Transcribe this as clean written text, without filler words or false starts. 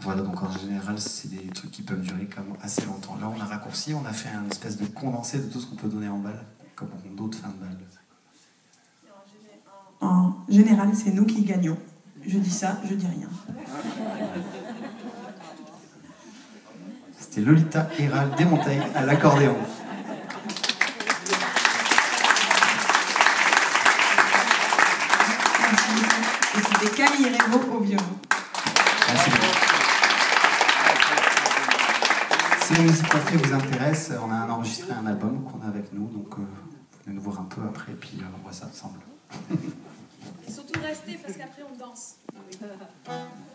Voilà, donc en général, c'est des trucs qui peuvent durer quand même assez longtemps. Là, on a raccourci, on a fait une espèce de condensé de tout ce qu'on peut donner en balle, comme d'autres fins de balle. En général, c'est nous qui gagnons. Je dis ça, je dis rien. C'était Lolita Hérald Desmonteils à l'accordéon. Et c'était Camille Révaud au violon. Merci beaucoup. Si la musique coiffée vous intéresse, on a enregistré un album qu'on a avec nous, donc vous venez nous voir un peu après, et puis on voit ça ensemble. Et surtout restez parce qu'après on danse.